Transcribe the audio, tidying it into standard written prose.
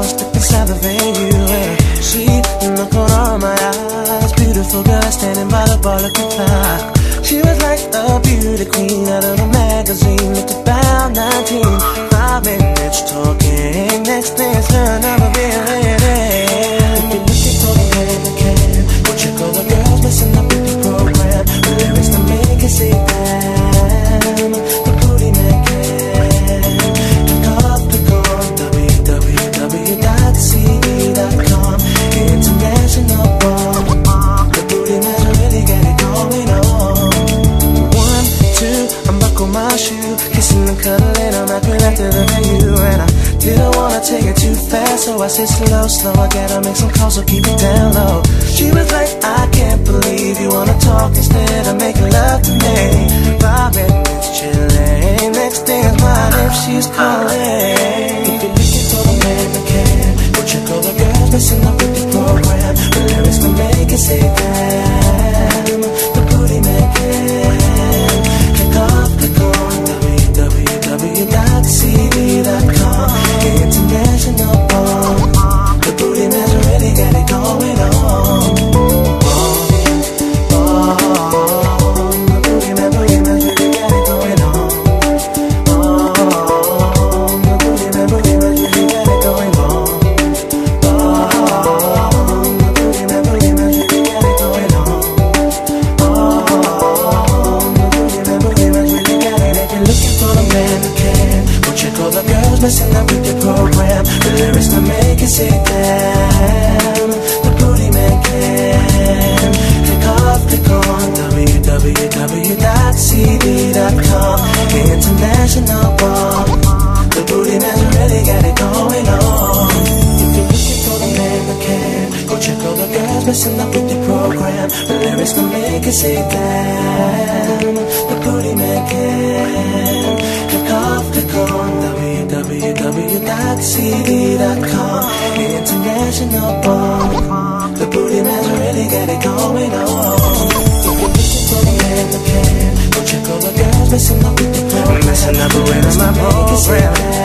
stuck inside the venue. She in the corner of my eyes, beautiful girl standing by the bar looking fly. She was like a beauty queen out of a magazine, looked about 19. 5 minutes talking, next thing's her number being ready. If you're looking for the man that can, go check all the girls messing up with the program. The lyrics to make it say damn, the booty man can. Click on www.cd.com. International bomb, the booty man really got it going on. 1, 2, I'm buckle my shoe, kissing and cuddling, I'm acting after the venue. And I didn't wanna take it too fast, so I said slow, slow. I gotta make some calls, so keep it down low. She was like, I can't believe you wanna talk instead of making love to me. 5 minutes chilling, next thing is mine if she's calling. If you're looking for the man that can, go check all the girls messing up with the program. The lyrics will make it say damn, the booty man can. Click on www.cd.com. International bomb, the booty man's really got it going on. The booty man's really got it going on. The booty man's really got it going on. The booty man's really got it going on. The booty man's really got it. If you're looking for the man who can, go check all the girls messing up with the program. The lyrics to make it say damn, the booty man can. Click on www.cd.com. International bomb, the booty man really got it going on. If you're looking for the man that can, go check all the girls messing up with the program. The lyrics to make it say damn, the booty man can. Click on www.cd.com. International bomb, the booty man's really got it going on. If you're looking for the man that can, go check all the girls messing up with the program. Messing up with my program.